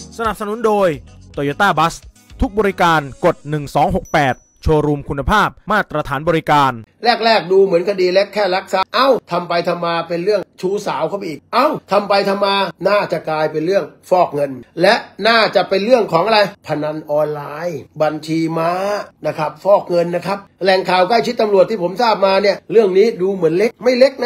สนับสนุนโดย Toyota Bus ทุกบริการกด1268โชว์รูมคุณภาพมาตรฐานบริการแรกดูเหมือนคดีเล็กแค่ลักทรัพย์ทำไปทำมาเป็นเรื่องชู้สาวเข้าไปอีกทำไปทำมาน่าจะกลายเป็นเรื่องฟอกเงินและน่าจะเป็นเรื่องของอะไรพนันออนไลน์บัญชีม้านะครับฟอกเงินนะครับแหล่งข่าวใกล้ชิดตำรวจที่ผมทราบมาเนี่ยเรื่องนี้ดูเหมือนเล็กไม่เล็ก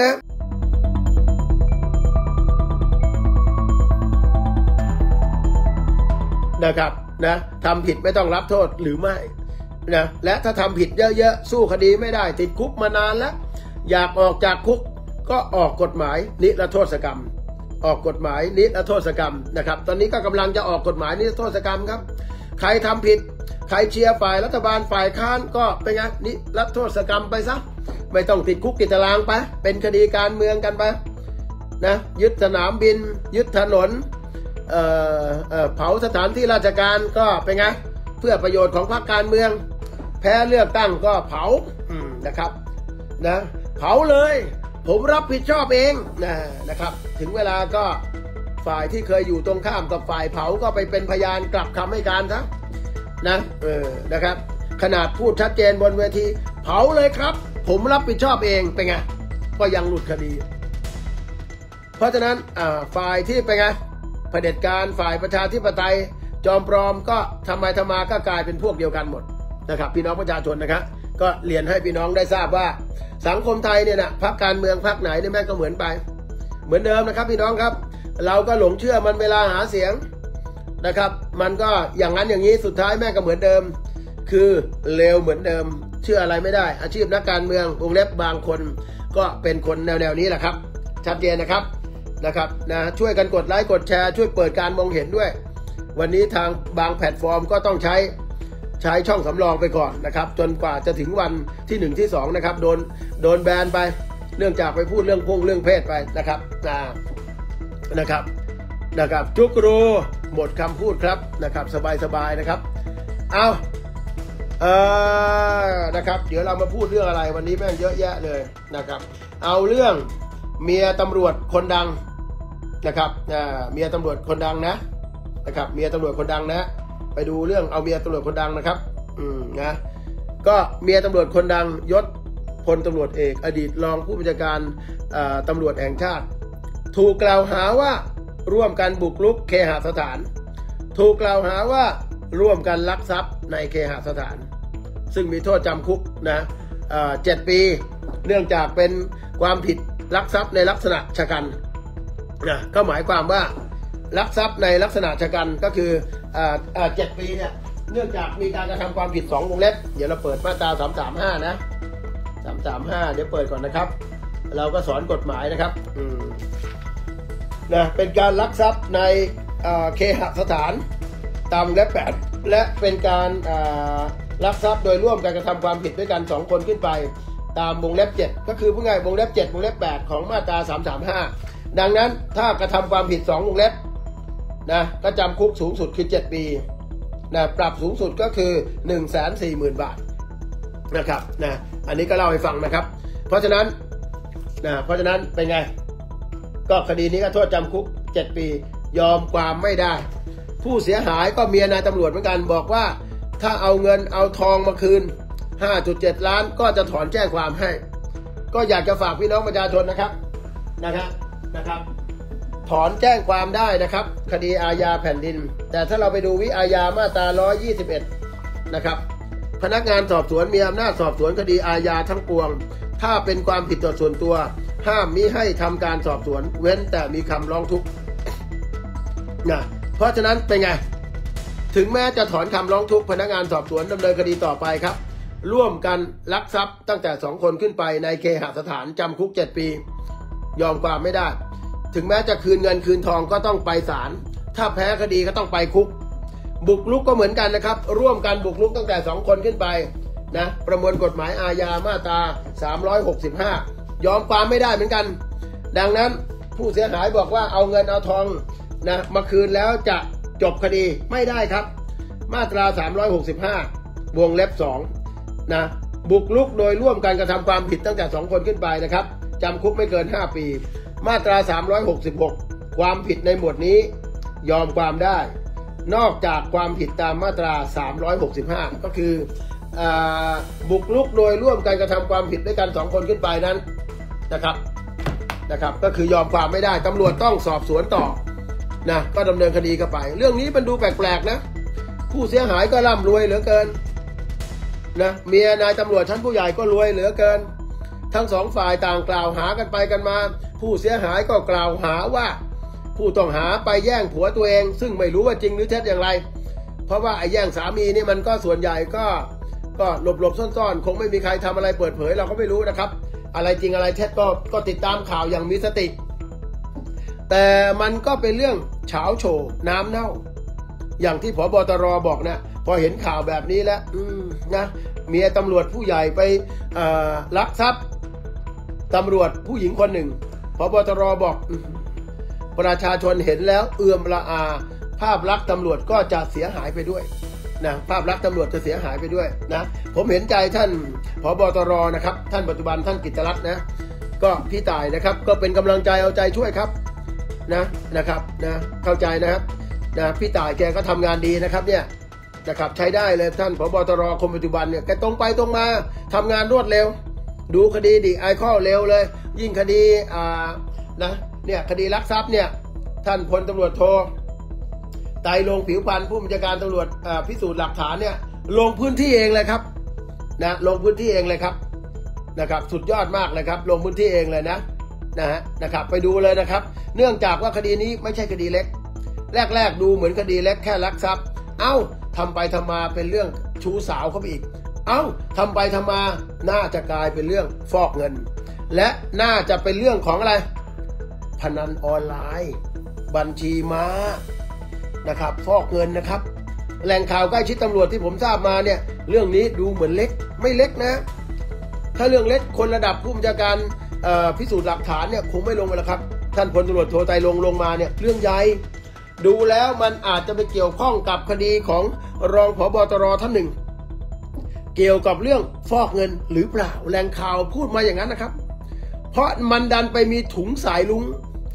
นะครับนะทำผิดไม่ต้องรับโทษหรือไม่นะและถ้าทำผิดเยอะๆสู้คดีไม่ได้ติดคุกมานานแล้วอยากออกจากคุกก็ออกกฎหมายนิรโทษกรรมออกกฎหมายนิรโทษกรรมนะครับตอนนี้ก็กำลังจะออกกฎหมายนิรโทษกรรมครับใครทำผิดใครเชียร์ฝ่ายรัฐบาลฝ่ายค้านก็เป็นไงนิรโทษกรรมไปซะไม่ต้องติดคุกติดตารางไปเป็นคดีการเมืองกันไปนะยึดสนามบินยึดถนนเผาสถานที่ราชการก็เป็นไงเพื่อประโยชน์ของพรรคการเมืองแพ้เลือกตั้งก็เผานะครับนะเผาเลยผมรับผิดชอบเองนะครับถึงเวลาก็ฝ่ายที่เคยอยู่ตรงข้ามกับฝ่ายเผาก็ไปเป็นพยานกลับคำให้การซะนะนะครับขนาดพูดชัดเจนบนเวทีเผาเลยครับผมรับผิดชอบเองเป็นไงก็ยังหลุดคดีเพราะฉะนั้นฝ่ายที่เป็นไงเผด็จการฝ่ายประชาธิปไตยจอมปลอมก็ทำมาก็กลายเป็นพวกเดียวกันหมดนะครับพี่น้องประชาชนนะครับก็เรียนให้พี่น้องได้ทราบว่าสังคมไทยเนี่ยนะพรรคการเมืองพรรคไหนเนี่ยแม่งก็เหมือนไปเหมือนเดิมนะครับพี่น้องครับเราก็หลงเชื่อมันเวลาหาเสียงนะครับมันก็อย่างนั้นอย่างนี้สุดท้ายแม่งก็เหมือนเดิมคือเลวเหมือนเดิมเชื่ออะไรไม่ได้อาชีพนักการเมืองวงเล็บบางคนก็เป็นคนแนวนี้แหละครับชัดเจนนะครับนะช่วยกันกดไลค์กดแชร์ช่วยเปิดการมองเห็นด้วยวันนี้ทางบางแพลตฟอร์มก็ต้องใช้ช่องสำรองไปก่อนนะครับจนกว่าจะถึงวันที่1ที่2นะครับโดนแบนไปเนื่องจากไปพูดเรื่องเพศไปนะครับจุกรูหมดคำพูดครับนะครับสบายนะครับเอานะครับเดี๋ยวเรามาพูดเรื่องอะไรวันนี้แม่งเยอะแยะเลยนะครับเอาเรื่องเมียตำรวจคนดังนะครับเมียตำรวจคนดังนะครับเมียตำรวจคนดังนะไปดูเรื่องเอาเมียตำรวจคนดังนะครับนะก็เมียตำรวจคนดังยศพลตำรวจเอกอดีตรองผู้บัญชาการตำรวจแห่งชาติถูกกล่าวหาว่าร่วมกันบุกรุกเคหสถานถูกกล่าวหาว่าร่วมกันลักทรัพย์ในเคหสถานซึ่งมีโทษจำคุกนะ7 ปีเนื่องจากเป็นความผิดลักทรัพย์ในลักษณะฉกรรนะก็หมายความว่าลักทรัพย์ในลักษณะฉกรรก็คือ7 ปีเนี่ยเนื่องจากมีการกระทำความผิด2 วงเล็บเดี๋ยวเราเปิดมาตรา335นะ335เดี๋ยวเปิดก่อนนะครับเราก็สอนกฎหมายนะครับนะเป็นการลักทรัพย์ในเคหสถานตามวงเล็บ8และเป็นการลักทรัพย์โดยร่วมกันกระทำความผิดด้วยกัน2 คนขึ้นไปตามวงเล็บ7ก็คือผู้ง่ายวงเล็บ7วงเล็บ8ของมาตรา335ดังนั้นถ้ากระทำความผิด2 วงเล็บนะก็จำคุกสูงสุดคือ7 ปีนะปรับสูงสุดก็คือ 140,000 บาทนะครับนะอันนี้ก็เล่าให้ฟังนะครับเพราะฉะนั้นเป็นไงก็คดีนี้ก็โทษจำคุก7 ปียอมความไม่ได้ผู้เสียหายก็เมียนายตำรวจเหมือนกันบอกว่าถ้าเอาเงินเอาทองมาคืน 5.7 ล้านก็จะถอนแจ้งความให้ก็อยากจะฝากพี่น้องประชาชนนะครับถอนแจ้งความได้นะครับคดีอาญาแผ่นดินแต่ถ้าเราไปดูวิอาญามาตรา121นะครับพนักงานสอบสวนมีอำนาจสอบสวนคดีอาญาทั้งปวงถ้าเป็นความผิดต่อส่วนตัวห้ามมิให้ทำการสอบสวนเว้นแต่มีคำร้องทุกข์นะเพราะฉะนั้นเป็นไงถึงแม้จะถอนคำร้องทุกข์พนักงานสอบสวนดำเนินคดีต่อไปครับร่วมกันลักทรัพย์ตั้งแต่2 คนขึ้นไปในเคหสถานจำคุก7 ปียอมความไม่ได้ถึงแม้จะคืนเงินคืนทองก็ต้องไปศาลถ้าแพ้คดีก็ต้องไปคุกบุกรุกก็เหมือนกันนะครับร่วมกันบุกรุกตั้งแต่2 คนขึ้นไปนะประมวลกฎหมายอาญามาตรา365ยอมความไม่ได้เหมือนกันดังนั้นผู้เสียหายบอกว่าเอาเงินเอาทองนะมาคืนแล้วจะจบคดีไม่ได้ครับมาตรา365วงเล็บ2นะบุกรุกโดยร่วมกันกระทำความผิดตั้งแต่2 คนขึ้นไปนะครับจำคุกไม่เกิน5 ปีมาตรา366ความผิดในหมวดนี้ยอมความได้นอกจากความผิดตามมาตรา 365 ก็คือบุกรุกโดยร่วมกันกระทำความผิดด้วยกัน2 คนขึ้นไปนั้นนะครับก็คือยอมความไม่ได้ตำรวจต้องสอบสวนต่อนะก็ดำเนินคดีกันไปเรื่องนี้มันดูแปลกๆนะผู้เสียหายก็ร่ำรวยเหลือเกินนะเมียนายตำรวจชั้นผู้ใหญ่ก็รวยเหลือเกินทั้ง2 ฝ่ายต่างกล่าวหากันไปกันมาผู้เสียหายก็กล่าวหาว่าผู้ต้องหาไปแย่งผัวตัวเองซึ่งไม่รู้ว่าจริงหรือเท็จอย่างไรเพราะว่าไอ้แย่งสามีนี่มันก็ส่วนใหญ่ก็หลบซ่อนๆคงไม่มีใครทำอะไรเปิดเผยเราก็ไม่รู้นะครับอะไรจริงอะไรเท็จก็ติดตามข่าวอย่างมีสติแต่มันก็เป็นเรื่องเฉาโฉน้ำเน่าอย่างที่ผบ.ตร.บอกนะพอเห็นข่าวแบบนี้แล้วนะเมียตำรวจผู้ใหญ่ไปลักทรัพย์ตำรวจผู้หญิงคนหนึ่งผบ.ตร.บอกประชาชนเห็นแล้วเอื่อมละอาภาพลักษณ์ตำรวจก็จะเสียหายไปด้วยนะภาพลักษณ์ตำรวจจะเสียหายไปด้วยนะผมเห็นใจท่านผบ.ตร.นะครับท่านปัจจุบันท่านกิตติรัตน์นะก็พี่ต่ายนะครับก็เป็นกำลังใจเอาใจช่วยครับนะครับเข้าใจนะครับพี่ต่ายแกก็ทำงานดีนะครับเนี่ยนะครับใช้ได้เลยท่านผบ.ตร.คนปัจจุบันเนี่ยแกตรงไปตรงมาทำงานรวดเร็วดูคดีดีไอข้อเร็วเลยยิ่งคดีเนี่ยคดีลักทรัพย์เนี่ยท่านพลตำรวจโทไตรรงค์ผิวพรรณผู้บัญชาการตำรวจพิสูจน์หลักฐานเนี่ยลงพื้นที่เองเลยครับลงพื้นที่เองเลยครับนะครับสุดยอดมากเลยครับลงพื้นที่เองเลยนะครับไปดูเลยนะครับเนื่องจากว่าคดีนี้ไม่ใช่คดีเล็กแรกดูเหมือนคดีเล็กแค่ลักทรัพย์ทำไปทำมาเป็นเรื่องชู้สาวเข้าไปอีกทำไปทำมาน่าจะกลายเป็นเรื่องฟอกเงินและน่าจะเป็นเรื่องของอะไรพนันออนไลน์บัญชีม้านะครับฟอกเงินนะครับแหล่งข่าวใกล้ชิดตำรวจที่ผมทราบมาเนี่ยเรื่องนี้ดูเหมือนเล็กไม่เล็กนะถ้าเรื่องเล็กคนระดับผู้บัญชาการพิสูจน์หลักฐานเนี่ยคงไม่ลงไปแล้วครับท่านพลตำรวจโทไตรรงค์ลงมาเนี่ยเรื่องใหญ่ดูแล้วมันอาจจะไปเกี่ยวข้องกับคดีของรองผบ.ตร.ท่านหนึ่งเกี่ยวกับเรื่องฟอกเงินหรือเปล่าแหล่งข่าวพูดมาอย่างนั้นนะครับเพราะมันดันไปมีถุงสายลุง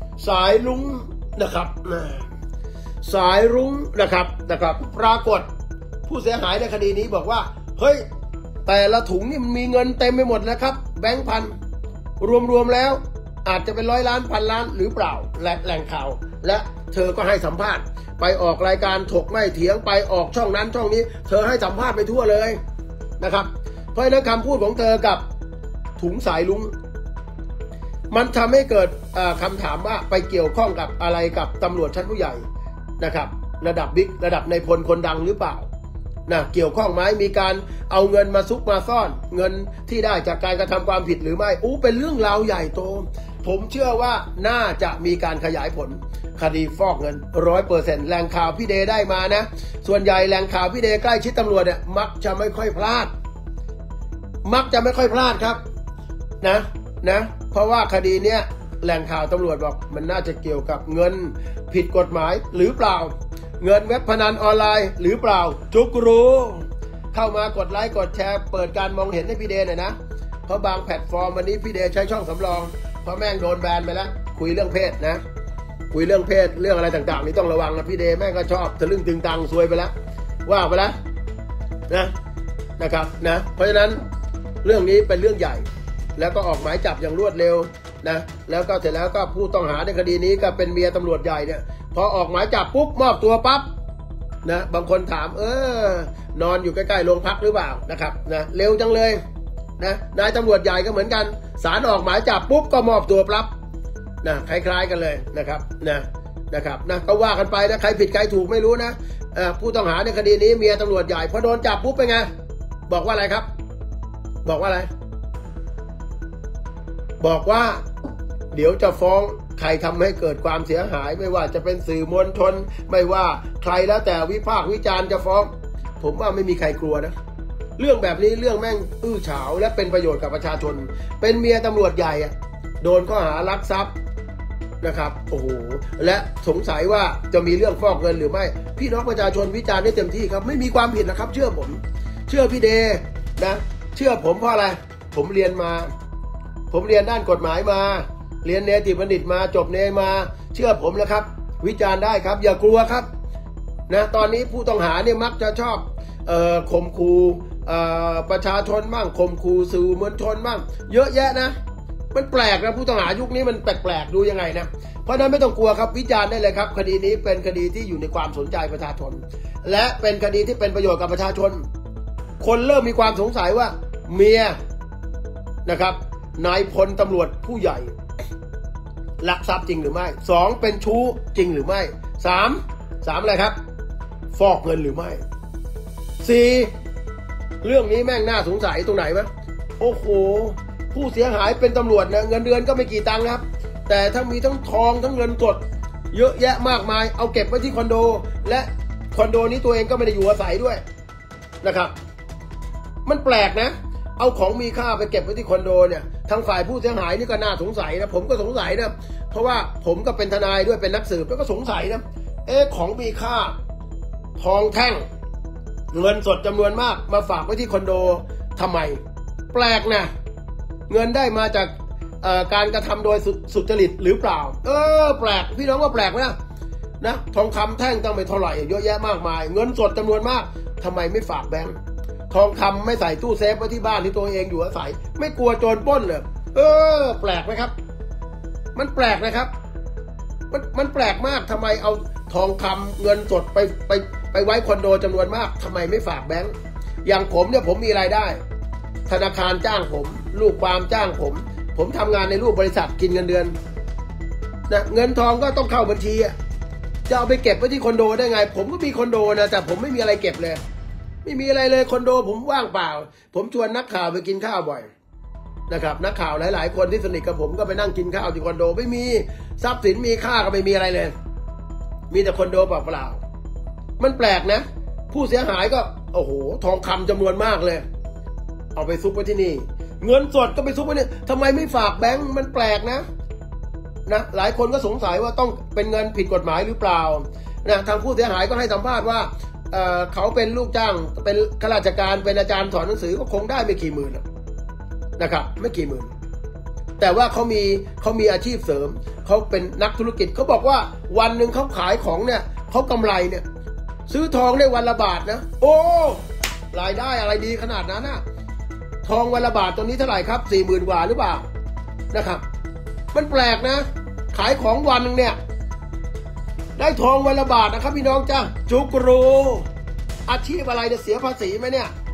นะครับสายรุ้งนะครับปรากฏผู้เสียหายในคดีนี้บอกว่าเฮ้ยแต่ละถุงนี่มันมีเงินเต็มไปหมดนะครับแบงค์พันรวมแล้วอาจจะเป็น100 ล้านพันล้านหรือเปล่าและแหล่งข่าวและเธอก็ให้สัมภาษณ์ไปออกรายการถกไม่เถียงไปออกช่องนั้นช่องนี้เธอให้สัมภาษณ์ไปทั่วเลยนะครับเพราะฉะนั้นคำพูดของเธอกับถุงสายลุงมันทำให้เกิดคำถามว่าไปเกี่ยวข้องกับอะไรกับตำรวจชั้นผู้ใหญ่นะครับระดับบิ๊กระดับนายพลคนดังหรือเปล่าเกี่ยวข้องไหมมีการเอาเงินมาซุกมาซ่อนเงินที่ได้จากการกระทำความผิดหรือไม่เป็นเรื่องราวใหญ่โตผมเชื่อว่าน่าจะมีการขยายผลคดีฟอกเงิน 100% แหล่งข่าวพี่เดได้มานะส่วนใหญ่แหล่งข่าวพี่เดใกล้ชิดตำรวจเนี่ยมักจะไม่ค่อยพลาดครับนะเพราะว่าคดีเนี้ยแหล่งข่าวตำรวจบอกมันน่าจะเกี่ยวกับเงินผิดกฎหมายหรือเปล่าเงินเว็บพนันออนไลน์หรือเปล่าจุกรู้เข้ามากดไลค์กดแชร์เปิดการมองเห็นให้พี่เดหน่อยนะเพราะบางแพลตฟอร์มวันนี้พี่เดใช้ช่องสำรองเพราะแม่งโดนแบนไปแล้วคุยเรื่องเพศนะคุยเรื่องเพศเรื่องอะไรต่างๆนี่ต้องระวังนะพี่เดแม่งก็ชอบทะลึ่งตึงตังซวยไปแล้วว่าไปแล้วนะครับเพราะฉะนั้นเรื่องนี้เป็นเรื่องใหญ่แล้วก็ออกหมายจับอย่างรวดเร็วแล้วก็เสร็จแล้วก็ผู้ต้องหาในคดีนี้ก็เป็นเมียตำรวจใหญ่เนี่ยพอออกหมายจับปุ๊บมอบตัวปั๊บบางคนถามนอนอยู่ใกล้ๆโรงพักหรือเปล่านะครับเร็วจังเลยนายตำรวจใหญ่ก็เหมือนกันศาลออกหมายจับปุ๊บก็มอบตัวปั๊บคล้ายๆกันเลยนะครับก็ว่ากันไปนะใครผิดใครถูกไม่รู้นะผู้ต้องหาในคดีนี้เมียตำรวจใหญ่พอโดนจับปุ๊บเป็นไงบอกว่าอะไรครับบอกว่าเดี๋ยวจะฟ้องใครทำให้เกิดความเสียหายไม่ว่าจะเป็นสื่อมวลชนไม่ว่าใครแล้วแต่วิพากษ์วิจารณ์จะฟ้องผมว่าไม่มีใครกลัวนะเรื่องแบบนี้เรื่องแม่งอื้อฉาวและเป็นประโยชน์กับประชาชนเป็นเมียตำรวจใหญ่โดนข้อหาลักทรัพย์นะครับและสงสัยว่าจะมีเรื่องฟอกเงินหรือไม่พี่น้องประชาชนวิจารณ์ได้เต็มที่ครับไม่มีความผิดนะครับเชื่อผมเชื่อพี่เดเชื่อผมเพราะอะไรผมเรียนด้านกฎหมายมาเรียนเนติบัณฑิตมาจบเนมาเชื่อผมนะครับวิจารณ์ได้ครับอย่ากลัวครับนะตอนนี้ผู้ต้องหาเนี่ยมักจะชอบข่มขู่ประชาชนบ้างข่มขู่สื่อมวลชนบ้างเยอะแยะนะมันแปลกนะผู้ต้องหายุคนี้มันแปลกๆดูยังไงนะเพราะนั้นไม่ต้องกลัวครับวิจารณ์ได้เลยครับคดีนี้เป็นคดีที่อยู่ในความสนใจประชาชนและเป็นคดีที่เป็นประโยชน์กับประชาชนคนเริ่มมีความสงสัยว่าเมียนะครับนายพลตำรวจผู้ใหญ่ลักทรัพย์จริงหรือไม่2เป็นชู้จริงหรือไม่3อะไรครับฟอกเงินหรือไม่4เรื่องนี้แม่งน่าสงสัยตรงไหนวะโอ้โหผู้เสียหายเป็นตำรวจนะเงินเดือนก็ไม่กี่ตังค์ครับแต่ถ้ามีทั้งทองทั้งเงินสดเยอะแยะมากมายเอาเก็บไว้ที่คอนโดและคอนโดนี้ตัวเองก็ไม่ได้อยู่อาศัยด้วยนะครับมันแปลกนะเอาของมีค่าไปเก็บไว้ที่คอนโดเนี่ยทางฝ่ายผู้เสียหายนี่ก็น่าสงสัยนะผมก็สงสัยนะเพราะว่าผมก็เป็นทนายด้วยเป็นนักสืบแล้วก็สงสัยนะของมีค่าทองแท่งเงินสดจำนวนมากมาฝากไว้ที่คอนโดทำไมแปลกนะเงินได้มาจากการกระทำโดยสุจริตหรือเปล่าแปลกพี่น้องว่าแปลกไหมนะทองคำแท่งตั้งไปเท่าไหร่เยอะแยะมากมายเงินสดจำนวนมากทำไมไม่ฝากแบงค์ทองคำไม่ใส่ตู้เซฟไว้ที่บ้านที่ตัวเองอยู่อาศัยไม่กลัวโจรปล้นเลยแปลกไหมครับมันแปลกนะครับมันแปลกมากทำไมเอาทองคำเงินสดไปไว้คอนโดจำนวนมากทำไมไม่ฝากแบงค์อย่างผมเนี่ยผมมีรายได้ธนาคารจ้างผมลูกความจ้างผมทำงานในรูปบริษัทกินเงินเดือนนะเงินทองก็ต้องเข้าบัญชีจะเอาไปเก็บไว้ที่คอนโดได้ไงผมก็มีคอนโดนะแต่ผมไม่มีอะไรเก็บเลยไม่มีอะไรเลยคอนโดผมว่างเปล่าผมชวนนักข่าวไปกินข้าวบ่อยนะครับนักข่าวหลายๆคนที่สนิทกับผมก็ไปนั่งกินข้าวที่คอนโดไม่มีทรัพย์สินมีค่าก็ไม่มีอะไรเลยมีแต่คอนโดเปล่าๆมันแปลกนะผู้เสียหายก็โอ้โหทองคำจำนวนมากเลยเอาไปซุกไว้ที่นี่เงินสดก็ไปซุกไว้นี่ทำไมไม่ฝากแบงค์มันแปลกนะหลายคนก็สงสัยว่าต้องเป็นเงินผิดกฎหมายหรือเปล่านะทางผู้เสียหายก็ให้สัมภาษณ์ว่าเขาเป็นลูกจ้างเป็นข้าราชการเป็นอาจารย์สอนหนังสือก็คงได้ไม่กี่หมื่นนะครับไม่กี่หมื่นแต่ว่าเขามีอาชีพเสริมเขาเป็นนักธุรกิจเขาบอกว่าวันหนึ่งเขาขายของเนี่ยเขากำไรเนี่ยซื้อทองได้วันละบาทนะโอ้รายได้อะไรดีขนาดนั้นนะทองวันละบาทตอนนี้เท่าไหร่ครับ40,000 กว่าหรือเปล่านะครับมันแปลกนะขายของวันนึงเนี่ยได้ทองวันละบาทนะครับพี่น้องจ้าจุกรูอาชีพอะไรจะเสียภาษีไหมเนี่ย